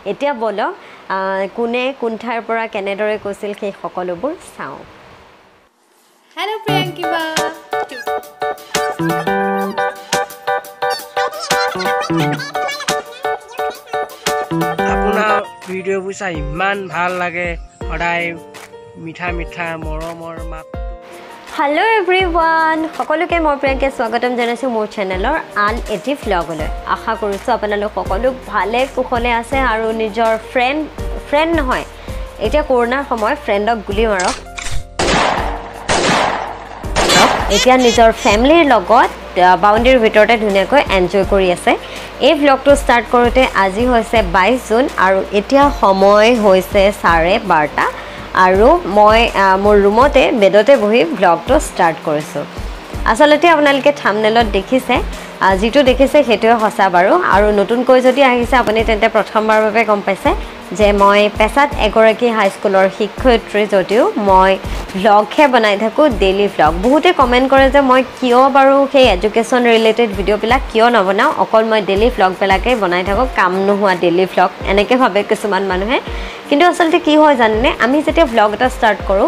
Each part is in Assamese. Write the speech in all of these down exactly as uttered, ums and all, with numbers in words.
এতিয়া বলক কোনে কোন ঠাইৰ পৰা কেনেদৰে কৈছিল সেই সকলোবোৰ চাওঁ। হেল্ল' প্ৰিয়াংকি বা আপোনাৰ ভিডিঅ'বোৰ চাই ইমান ভাল লাগে, সদায় মিঠা মিঠা মৰমৰ মাত। হেল্ল' এভৰিৱান, সকলোকে মই প্ৰিয়ংকাই স্বাগতম জনাইছোঁ মোৰ চেনেলৰ আন এটি ভ্লগলৈ। আশা কৰিছোঁ আপোনালোক সকলো ভালে কুশলে আছে আৰু নিজৰ ফ্ৰেণ্ড ফ্ৰেণ্ড নহয়, এতিয়া কৰোণাৰ সময় ফ্ৰেণ্ডক গুলি মাৰক, এতিয়া নিজৰ ফেমিলিৰ লগত বাউণ্ডেৰীৰ ভিতৰতে ধুনীয়াকৈ এনজয় কৰি আছে। এই ভ্লগটো ষ্টাৰ্ট কৰোঁতে আজি হৈছে বাইছ জুন আৰু এতিয়া সময় হৈছে চাৰে বাৰটা আৰু মই মোৰ ৰুমতে বেডতে বহি ভ্লগটো ষ্টাৰ্ট কৰিছোঁ। আচলতে আপোনালোকে থাম্বনেইলত দেখিছে, যিটো দেখিছে সেইটোৱে সঁচা বাৰু। আৰু নতুনকৈ যদি আহিছে আপুনি তেন্তে প্ৰথমবাৰৰ বাবে গম পাইছে যে মই পেছাত এগৰাকী হাইস্কুলৰ শিক্ষয়িত্ৰী, যদিও মই ভ্লগহে বনাই থাকোঁ, ডেইলি ভ্লগ। বহুতে কমেণ্ট কৰে যে মই কিয় বাৰু সেই এডুকেশ্যন ৰিলেটেড ভিডিঅ'বিলাক কিয় নবনাওঁ, অকল মই ডেইলি ভ্লগবিলাকেই বনাই থাকোঁ, কাম নোহোৱা ডেইলি ভ্লগ, এনেকৈ ভাবে কিছুমান মানুহে। কিন্তু আচলতে কি হয় জানেনে, আমি যেতিয়া ভ্লগ এটা ষ্টাৰ্ট কৰোঁ,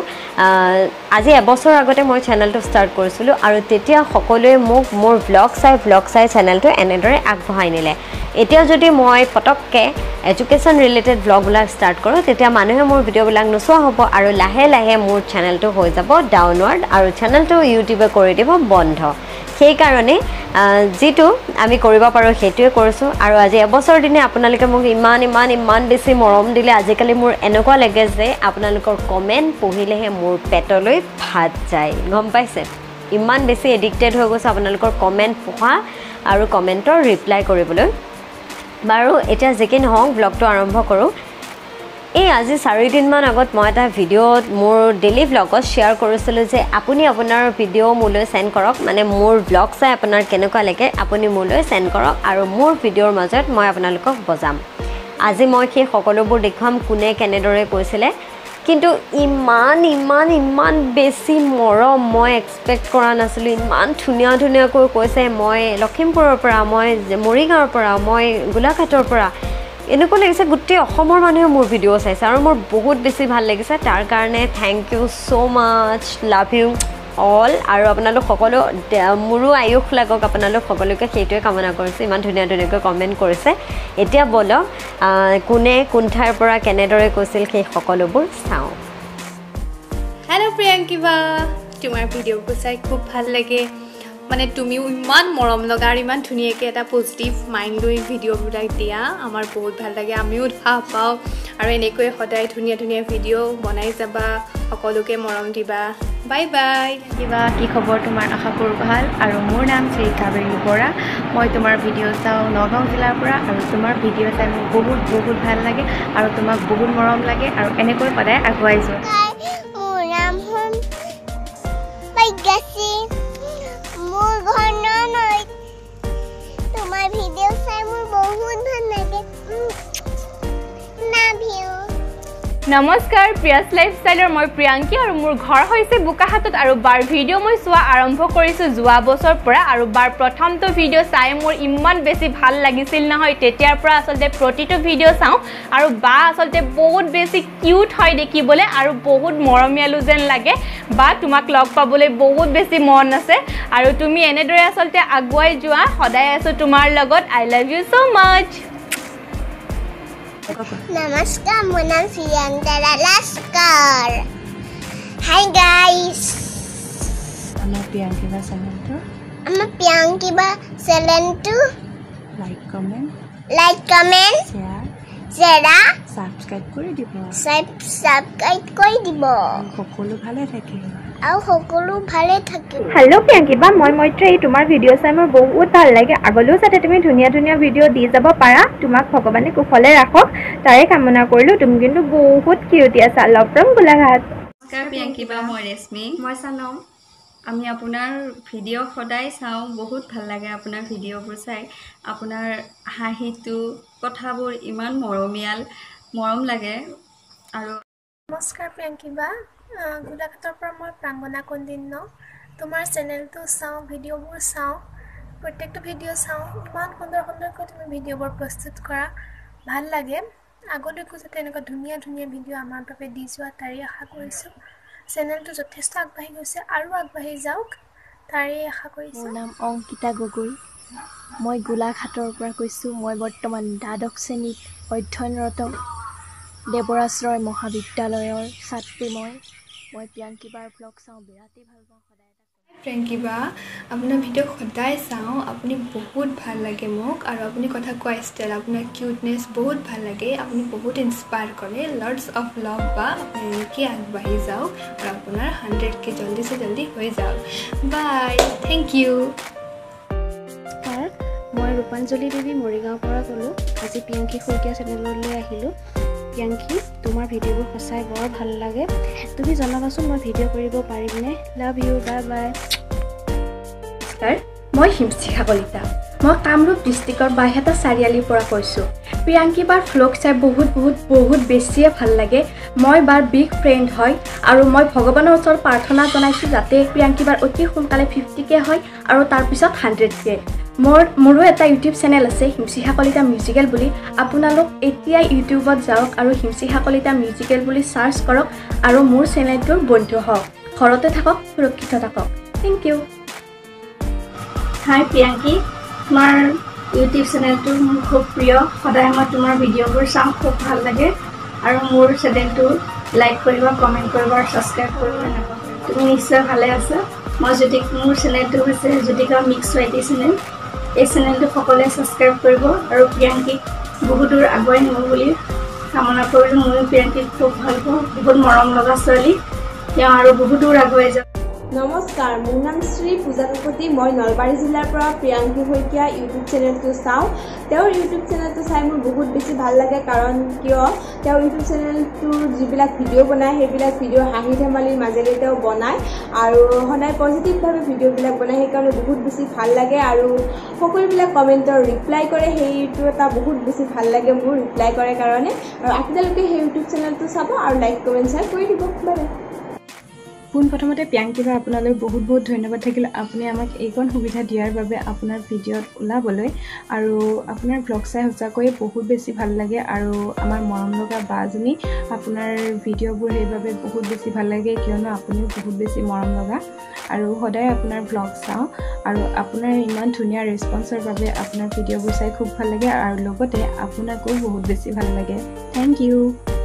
আজি এবছৰ আগতে মই চেনেলটো ষ্টাৰ্ট কৰিছিলোঁ আৰু তেতিয়া সকলোৱে মোক মোৰ ভ্লগ চাই ভ্লগ চাই চেনেলটো এনেদৰে আগবঢ়াই নিলে। এতিয়া যদি মই পটককৈ এডুকেশ্যন ৰিলেটেড ভ্লগবিলাক ষ্টাৰ্ট কৰোঁ, তেতিয়া মানুহে মোৰ ভিডিঅ'বিলাক নোচোৱা হ'ব আৰু লাহে লাহে মোৰ চেনেলটো হৈ যাব ডাউনৱাৰ্ড আৰু চেনেলটো ইউটিউবে কৰি দিব বন্ধ। সেইকাৰণে যিটো আমি কৰিব পাৰোঁ সেইটোৱে কৰিছোঁ। আৰু আজি এবছৰ দিনে আপোনালোকে মোক ইমান ইমান ইমান বেছি মৰম দিলে, আজিকালি মোৰ এনেকুৱা লাগে যে আপোনালোকৰ কমেণ্ট পঢ়িলেহে মোৰ পেটলৈ ভাত যায়, গম পাইছে? ইমান বেছি এডিক্টেড হৈ গৈছোঁ আপোনালোকৰ কমেণ্ট পঢ়া আৰু কমেণ্টৰ ৰিপ্লাই কৰিবলৈ। বাৰু এতিয়া যি কি নহওক, ভ্লগটো আৰম্ভ কৰোঁ। এই আজি চাৰিদিনমান আগত মই এটা ভিডিঅ'ত মোৰ ডেইলি ভ্লগত শ্বেয়াৰ কৰিছিলোঁ যে আপুনি আপোনাৰ ভিডিঅ' মোলৈ চেণ্ড কৰক, মানে মোৰ ভ্লগ চাই আপোনাৰ কেনেকুৱা লাগে আপুনি মোলৈ চেণ্ড কৰক আৰু মোৰ ভিডিঅ'ৰ মাজত মই আপোনালোকক বজাম। আজি মই সেই সকলোবোৰ দেখুৱাম কোনে কেনেদৰে কৈছিলে। কিন্তু ইমান ইমান ইমান বেছি মৰম মই এক্সপেক্ট কৰা নাছিলোঁ। ইমান ধুনীয়া ধুনীয়াকৈ কৈছে, মই লখিমপুৰৰ পৰা, মই মৰিগাঁৱৰ পৰা, মই গোলাঘাটৰ পৰা, এনেকুৱা লাগিছে গোটেই অসমৰ মানুহে মোৰ ভিডিঅ' চাইছে আৰু মোৰ বহুত বেছি ভাল লাগিছে। তাৰ কাৰণে thank you so' much, love you all. আৰু আপোনালোক সকলো, মোৰো আয়ুস লাগক আপোনালোক সকলোকে, সেইটোৱে কামনা কৰিছোঁ। ইমান ধুনীয়া ধুনীয়াকৈ কমেণ্ট কৰিছে। এতিয়া বলক কোনে কোন ঠাইৰ পৰা কেনেদৰে কৈছিল সেই সকলোবোৰ চাওঁ। হেল্ল' প্ৰিয়াংকি বা, তোমাৰ ভিডিঅ'বোৰ চাই খুব ভাল লাগে, মানে তুমিও ইমান মৰম লগা আৰু ইমান ধুনীয়াকৈ এটা পজিটিভ মাইণ্ড লৈ ভিডিঅ'বিলাক দিয়া, আমাৰ বহুত ভাল লাগে, আমিও ভাল পাওঁ। আৰু এনেকৈ সদায় ধুনীয়া ধুনীয়া ভিডিঅ' বনাই যাবা, সকলোকে মৰম দিবা। Bye bye. কিবা কি খবৰ তোমাৰ, আশা কৰোঁ ভাল। আৰু মোৰ নাম শ্ৰী কাবেৰী বৰা, মই তোমাৰ ভিডিঅ' চাওঁ নগাঁও জিলাৰ পৰা আৰু তোমাৰ ভিডিঅ' চাই মোৰ বহুত বহুত ভাল লাগে আৰু তোমাক বহুত মৰম লাগে আৰু এনেকৈ সদায় আগুৱাই যোৱা। মোৰ নাম হ'ল বাইগাছি, মোৰ ঘৰ ননৈত, তোমাৰ ভিডিঅ' চাই মোৰ বহুত ভাল লাগে। নমস্কাৰ, প্ৰিয়াছ লাইফষ্টাইলৰ মই প্ৰিয়াংকী আৰু মোৰ ঘৰ হৈছে বোকাখাতত। আৰু বাৰ ভিডিঅ' মই চোৱা আৰম্ভ কৰিছোঁ যোৱা বছৰ পৰা আৰু বাৰ প্ৰথমটো ভিডিঅ' চাই মোৰ ইমান বেছি ভাল লাগিছিল নহয়, তেতিয়াৰ পৰা আচলতে প্ৰতিটো ভিডিঅ' চাওঁ। আৰু বা আচলতে বহুত বেছি কিউট হয় দেখিবলৈ আৰু বহুত মৰমীয়ালো যেন লাগে। বা তোমাক লগ পাবলৈ বহুত বেছি মন আছে আৰু তুমি এনেদৰে আচলতে আগুৱাই যোৱা, সদায় আছোঁ তোমাৰ লগত। I love you so' much. নমস্কাৰ, মোৰ নাম প্ৰিয়ংকা লাস্কাৰ। হাই গাইজ, আমাৰ প্ৰিয়াংকি বা চেনেলটো আমাৰ প্ৰিয়ংকি বা চেনেলটো like comment like comment share share subscribe কৰি দিব, ছাবস্ক্ৰাইব কৰি দিব সকলো ভালে থাকিব আৰু সকলো ভালে থাকিব। হেল্ল' প্ৰিয়াংকি বা, মই মৈত্ৰী, তোমাৰ ভিডিঅ' চাই মোৰ বহুত ভাল লাগে। আগলৈও যাতে তুমি ধুনীয়া ধুনীয়া ভিডিঅ' দি যাব পাৰা, তোমাক ভগৱানে কুশলে ৰাখক, তাৰে কামনা কৰিলোঁ। তুমি কিন্তু বহুত কিউটি আছা। Love from Golaghat. নমস্কাৰ প্ৰিয়াংকি বা, মই ৰেশ্মি। মই চানম। আমি আপোনাৰ ভিডিঅ' সদায় চাওঁ, বহুত ভাল লাগে আপোনাৰ ভিডিঅ'বোৰ চাই। আপোনাৰ হাঁহিটো, কথাবোৰ ইমান মৰমীয়াল, মৰম লাগে। আৰু নমস্কাৰ প্ৰিয়াংকি বা, গোলাঘাটৰ পৰা মই প্ৰাংগনা কন্দিন্য। তোমাৰ চেনেলটো চাওঁ, ভিডিঅ'বোৰ চাওঁ, প্ৰত্যেকটো ভিডিঅ' চাওঁ। ইমান সুন্দৰ সুন্দৰকৈ তুমি ভিডিঅ'বোৰ প্ৰস্তুত কৰা, ভাল লাগে। আগলৈকো যাতে এনেকুৱা ধুনীয়া ধুনীয়া ভিডিঅ' আমাৰ বাবে দি যোৱা তাৰে আশা কৰিছোঁ। চেনেলটো যথেষ্ট আগবাঢ়ি গৈছে আৰু আগবাঢ়ি যাওক তাৰে আশা কৰিছোঁ। মোৰ নাম অংকিতা গগৈ, মই গোলাঘাটৰ পৰা কৈছোঁ। মই বৰ্তমান দ্বাদশ শ্ৰেণীত অধ্যয়নৰত দেৱৰাজ ৰয় মহাবিদ্যালয়ৰ ছাত্ৰী। মই মই প্ৰিয়াংকী বাৰ ব্লগ চাওঁ, বিৰাটেই ভাল পাওঁ সদায়। প্ৰিয়াংকী বা আপোনাৰ ভিডিঅ' সদায় চাওঁ, আপুনি বহুত ভাল লাগে মোক আৰু আপুনি কথা কোৱা ষ্টাইল, আপোনাৰ কিউটনেছ বহুত ভাল লাগে, আপুনি বহুত ইনস্পায়াৰ কৰে। লৰ্ডছ অফ লাভ বা আপুনি এনেকৈ আগবাঢ়ি যাওক আৰু আপোনাৰ হাণ্ড্ৰেড কে জল্দি চে জল্দি হৈ যাওক। Bye, thank you. নমস্কাৰ, মই ৰূপাঞ্জলি দেৱী মৰিগাঁৱৰ পৰা ক'লোঁ। আজি প্ৰিয়াংকী শইকীয়া চেনেললৈ আহিলোঁ। প্ৰিয়াংকী, তোমাৰ ভিডিঅ'বোৰ সঁচাই বৰ ভাল লাগে। তুমি জনাবাচোন মই ভিডিঅ' কৰিব পাৰিমনে? Love you, bye bye. নমস্কাৰ, মই হিমশিখা কলিতা। মই কামৰূপ ডিষ্ট্ৰিক্টৰ বাইহাটা চাৰিআলিৰ পৰা কৈছোঁ। প্ৰিয়াংকী বাৰ ভ্লগ চাই বহুত বহুত বহুত বেছিয়ে ভাল লাগে। মই বাৰ বিগ ফ্ৰেণ্ড হয় আৰু মই ভগৱানৰ ওচৰত প্ৰাৰ্থনা জনাইছোঁ যাতে প্ৰিয়াংকী বাৰ অতি সোনকালে ফিফটি কে হয় আৰু তাৰপিছত হাণ্ড্ৰেড কে। মোৰ মোৰো এটা ইউটিউব চেনেল আছে হিমশিখা কলিতা মিউজিকেল বুলি। আপোনালোক এতিয়াই ইউটিউবত যাওক আৰু হিমশিখা কলিতা মিউজিকেল বুলি চাৰ্চ কৰক আৰু মোৰ চেনেলটোৰ বন্ধু হওক। ঘৰতে থাকক, সুৰক্ষিত থাকক। Thank U. হাই প্ৰিয়াংকী, তোমাৰ ইউটিউব চেনেলটো মোৰ খুব প্ৰিয়। সদায় মই তোমাৰ ভিডিঅ'বোৰ চাওঁ, খুব ভাল লাগে আৰু মোৰ চেনেলটো লাইক কৰিব, কমেণ্ট কৰিব আৰু ছাবস্ক্ৰাইব কৰিব নাপাহৰিবা। তুমি নিশ্চয় ভালে আছা। মই যদি মোৰ চেনেলটো হৈছে জ্যোতিকা মিক্স ৱাইটি চেনেল। এই চেনেলটো সকলোৱে ছাবস্ক্ৰাইব কৰিব আৰু প্ৰিয়াংকীক বহুত দূৰ আগুৱাই নিব বুলি কামনা কৰিলোঁ। ময়ো প্ৰিয়াংকীক খুব ভাল পাওঁ, বহুত মৰম লগা ছোৱালী। তেওঁ আৰু বহুত দূৰ আগুৱাই যাওক। নমস্কাৰ, মোৰ নাম শ্ৰী পূজা কাকতি। মই নলবাৰী জিলাৰ পৰা প্ৰিয়াংকী শইকীয়া ইউটিউব চেনেলটো চাওঁ। তেওঁৰ ইউটিউব চেনেলটো চাই মোৰ বহুত বেছি ভাল লাগে, কাৰণ কিয় তেওঁ ইউটিউব চেনেলটোৰ যিবিলাক ভিডিঅ' বনায় সেইবিলাক ভিডিঅ' হাঁহি ধেমালিৰ মাজেৰে তেওঁ বনায় আৰু সদায় পজিটিভভাৱে ভিডিঅ'বিলাক বনায়। সেইকাৰণে বহুত বেছি ভাল লাগে আৰু সকলোবিলাক কমেণ্টৰ ৰিপ্লাই কৰে, সেইটো এটা বহুত বেছি ভাল লাগে মোৰ ৰিপ্লাই কৰে কাৰণে। আৰু আপোনালোকে সেই ইউটিউব চেনেলটো চাব আৰু লাইক কমেণ্ট শ্বেয়াৰ কৰি দিব। Bye bye. পোনপ্ৰথমতে প্ৰিয়াংকী বা আপোনালৈ বহুত বহুত ধন্যবাদ থাকিল। আপুনি আমাক এইকণ সুবিধা দিয়াৰ বাবে আপোনাৰ ভিডিঅ'ত ওলাবলৈ। আৰু আপোনাৰ ভ্লগ চাই সঁচাকৈয়ে বহুত বেছি ভাল লাগে আৰু আমাৰ মৰম লগা বাজনী আপোনাৰ ভিডিঅ'বোৰ সেইবাবে বহুত বেছি ভাল লাগে, কিয়নো আপুনিও বহুত বেছি মৰম লগা আৰু সদায় আপোনাৰ ভ্লগ চাওঁ আৰু আপোনাৰ ইমান ধুনীয়া ৰেছপন্সৰ বাবে আপোনাৰ ভিডিঅ'বোৰ চাই খুব ভাল লাগে আৰু লগতে আপোনাকো বহুত বেছি ভাল লাগে। Thank you.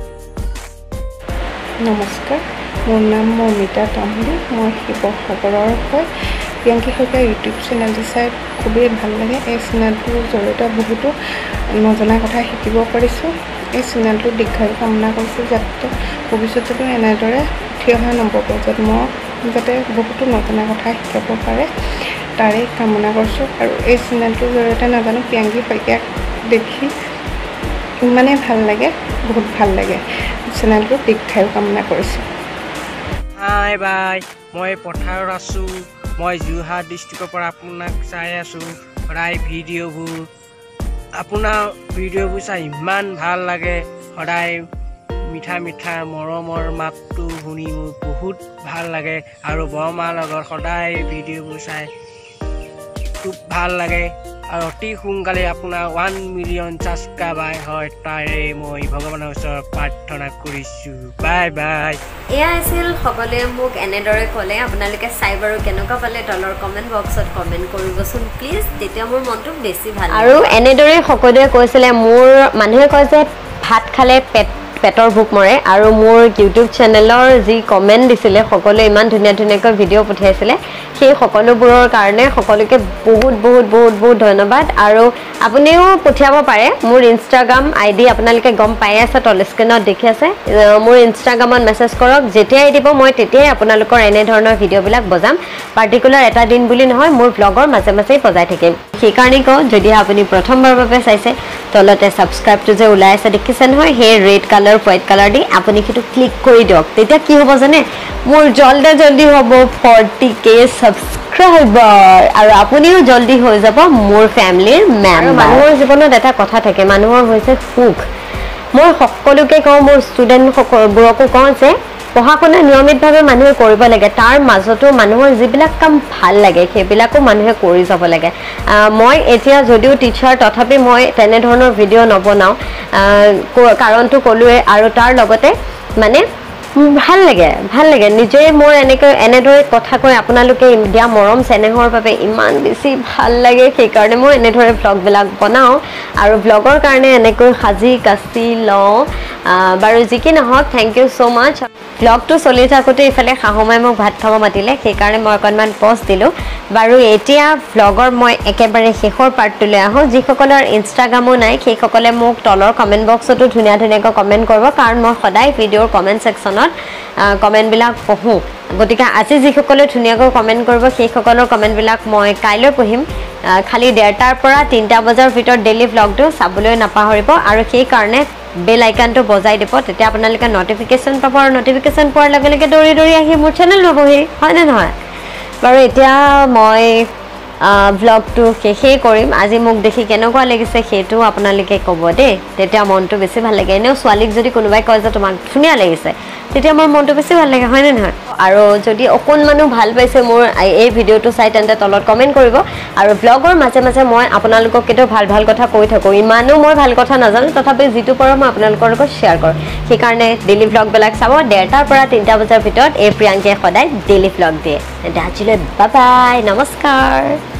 নমস্কাৰ, মোৰ নাম মমিতা তামুলী। মই শিৱসাগৰৰ হয়। প্ৰিয়াংকী শইকীয়া ইউটিউব চেনেলটো চাই খুবেই ভাল লাগে। এই চেনেলটোৰ জৰিয়তে বহুতো নজনা কথা শিকিব পাৰিছোঁ। এই চেনেলটো দীৰ্ঘায়ু কামনা কৰিছোঁ, যাতে ভৱিষ্যতেও এনেদৰে উঠি অহা নৱপ্ৰজন্ম যাতে বহুতো নজনা কথা শিকাব পাৰে তাৰেই কামনা কৰিছোঁ। আৰু এই চেনেলটোৰ জৰিয়তে নাজানো প্ৰিয়াংকী শইকীয়াক দেখি ইমানেই ভাল লাগে, বহুত ভাল লাগে। চেনেলটো দীৰ্ঘায়ু কামনা কৰিছোঁ। হাই বাই, মই পথাৰত আছোঁ। মই যোৰহাট ডিষ্ট্ৰিক্টৰ পৰা আপোনাক চাই আছোঁ সদায় ভিডিঅ'বোৰ। আপোনাৰ ভিডিঅ'বোৰ চাই ইমান ভাল লাগে। সদায় মিঠা মিঠা মৰমৰ মাতটো শুনি মোৰ বহুত ভাল লাগে আৰু বৰমাৰ লগত সদায় ভিডিঅ'বোৰ চাই খুব ভাল লাগে আৰু অতি সোনকালে আপোনাৰ ওৱান মিলিয়ন ছাবস্ক্ৰাইবাৰ হয় তাৰে মই ভগৱানৰ ওচৰত প্ৰাৰ্থনা কৰিছোঁ। Bye bye. এয়া আছিল সকলোৱে মোক এনেদৰে ক'লে। আপোনালোকে চাই বাৰু কেনেকুৱা পালে তলৰ কমেণ্ট বক্সত কমেণ্ট কৰিবচোন প্লিজ, তেতিয়া মোৰ মনটো বেছি ভাল। আৰু এনেদৰে সকলোৱে কৈছিলে, মোৰ মানুহে কয় যে ভাত খালে পেট পেটৰ ভোক মৰে, আৰু মোৰ ইউটিউব চেনেলৰ যি কমেণ্ট দিছিলে সকলোৱে ইমান ধুনীয়া ধুনীয়াকৈ ভিডিঅ' পঠিয়াইছিলে, সেই সকলোবোৰৰ কাৰণে সকলোকে বহুত বহুত বহুত বহুত ধন্যবাদ। আৰু আপুনিও পঠিয়াব পাৰে। মোৰ ইনষ্টাগ্ৰাম আই ডি আপোনালোকে গম পাই আছে, তল স্ক্ৰীণত দেখি আছে। মোৰ ইনষ্টাগ্ৰামত মেছেজ কৰক, যেতিয়াই দিব মই তেতিয়াই আপোনালোকৰ এনেধৰণৰ ভিডিঅ'বিলাক বজাম। পাৰ্টিকুলাৰ এটা দিন বুলি নহয়, মোৰ ব্লগৰ মাজে মাজেই বজাই থাকিম। সেইকাৰণে কওঁ, যদি আপুনি প্ৰথমবাৰৰ বাবে চাইছে, তলতে ছাবস্ক্ৰাইবটো যে ওলাই আছে দেখিছে নহয়, সেই ৰেড কালাৰ হোৱাইট কালাৰ দি আপুনি সেইটো ক্লিক কৰি দিয়ক। তেতিয়া কি হ'ব জানে, মোৰ জল্দি জল্দি হ'ব ফৰ্টি কে ছাবস্ক্ৰাইবাৰ আৰু আপুনিও জল্দি হৈ যাব মোৰ ফেমিলিৰ মেম্বাৰ। মানুহৰ জীৱনত এটা কথা থাকে, মানুহৰ হৈছে সুখ। মই সকলোকে কওঁ, মোৰ ষ্টুডেণ্টবোৰকো কওঁ যে পঢ়া শুনা নিয়মিতভাৱে মানুহে কৰিব লাগে তাৰ মাজতো মানুহৰ যিবিলাক কাম ভাল লাগে সেইবিলাকো মানুহে কৰি যাব লাগে মই এতিয়া যদিও টিচাৰ তথাপি মই তেনেধৰণৰ ভিডিঅ' নবনাওঁ কাৰণটো ক'লোৱে আৰু তাৰ লগতে মানে ভাল লাগে ভাল লাগে নিজে মোৰ এনেকৈ এনেদৰে কথা কৈ আপোনালোকে দিয়া মৰম চেনেহৰ বাবে ইমান বেছি ভাল লাগে সেইকাৰণে মই এনেদৰে ব্লগবিলাক বনাওঁ আৰু ব্লগৰ কাৰণে এনেকৈ সাজি কাচি লওঁ বাৰু যি কি নহওক থেংক ইউ ছ' মাছ ব্লগটো চলি থাকোঁতে ইফালে শাহুমাই মোক ভাত খাব মাতিলে সেইকাৰণে মই অকণমান পজ দিলোঁ বাৰু এতিয়া ব্লগৰ মই একেবাৰে শেষৰ পাৰ্টটোলৈ আহোঁ যিসকলৰ ইনষ্টাগ্ৰামো নাই সেইসকলে মোক তলৰ কমেণ্ট বক্সতো ধুনীয়া ধুনীয়াকৈ কমেণ্ট কৰিব কাৰণ মই সদায় ভিডিঅ'ৰ কমেণ্ট ছেকশ্যনত কমেণ্টবিলাক পঢ়োঁ গতিকে আজি যিসকলে ধুনীয়াকৈ কমেণ্ট কৰিব সেইসকলৰ কমেণ্টবিলাক মই কাইলৈ পঢ়িম খালি ডেৰটাৰ পৰা তিনিটা বজাৰ ভিতৰত ডেইলি ব্লগটো চাবলৈ নাপাহৰিব আৰু সেইকাৰণে বেল আইকনটো বজাই দিব তেতিয়া আপোনালোকে নটিফিকেশ্যন পাব আৰু নটিফিকেশ্যন পোৱাৰ লগে লগে দৌৰি দৌৰি আহি মোৰ চেনেল পাবহি হয়নে নহয় বাৰু এতিয়া মই ব্লগটো শেষেই কৰিম আজি মোক দেখি কেনেকুৱা লাগিছে সেইটো আপোনালোকে ক'ব দেই তেতিয়া মনটো বেছি ভাল লাগে এনেও ছোৱালীক যদি কোনোবাই কয় যে তোমাক ধুনীয়া লাগিছে তেতিয়া মোৰ মনটো বেছি ভাল লাগে হয়নে নহয় আৰু যদি অকণমানো ভাল পাইছে মোৰ এই ভিডিঅ'টো চাই তেন্তে তলত কমেণ্ট কৰিব আৰু ব্লগৰ মাজে মাজে মই আপোনালোকক কেতিয়াও ভাল ভাল কথা কৈ থাকোঁ ইমানো মই ভাল কথা নাজানো তথাপি যিটো পাৰোঁ মই আপোনালোকৰ লগত শ্বেয়াৰ কৰোঁ সেইকাৰণে ডেইলি ব্লগবিলাক চাব ডেৰটাৰ পৰা তিনিটা বজাৰ ভিতৰত এই প্ৰিয়াংকীয়ে সদায় ডেইলি ব্লগ দিয়ে আজিলৈ বাই বাই নমস্কাৰ